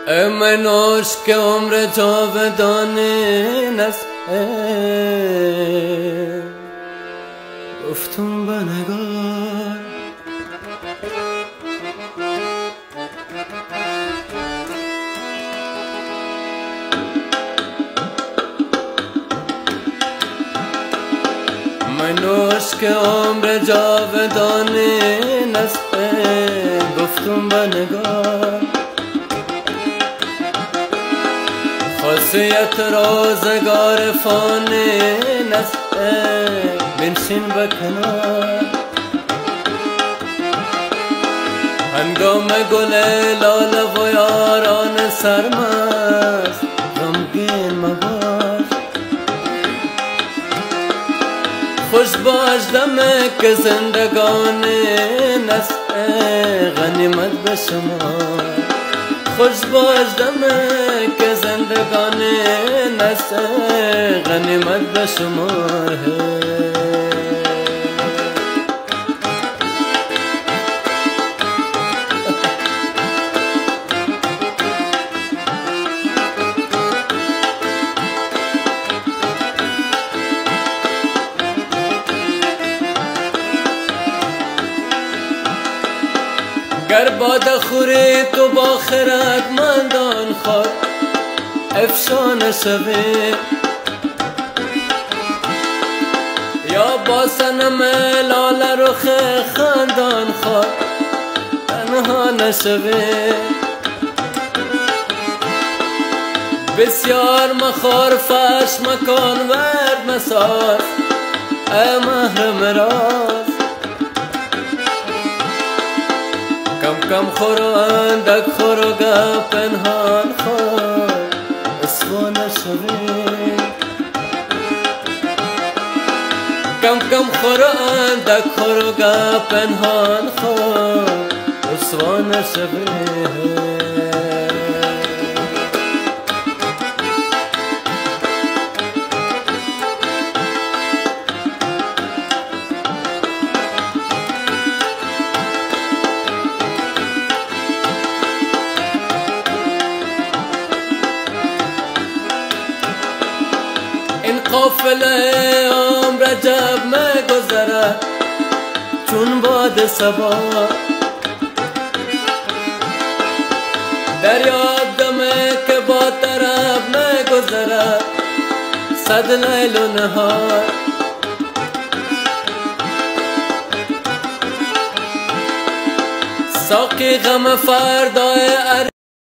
منوش که عمر جاودانه نست گفتم به نگار منوش که عمر جاودانه نست گفتم به نگار خاصیت روزگار فانی نست بنشین به کنار هنگام گل لاله و یاران سرمست غمگین مباش خوش باش دمه که زندگانی نست غنیمت به شما خوش باش دمه که زندگانی نست غنیمت به شمار ہے گر باد خوری تو با خردمندان خود افشان شوی یا با صنم لاله رخ خندان خود تنها نشوی بسیار مخور فش مکان ورد مساز ای محرم راز کم کم خور و اندک خور و گه پنهان خور اسوا نشوی کم کم خور و اندک خور و گه پنهان خور اسوا نشوی قافله عمر رجب میں گزرا چون باد صبا دریاب دمے کے با طرف میں گزرا صد لیل و نہار ساقی غم فردائے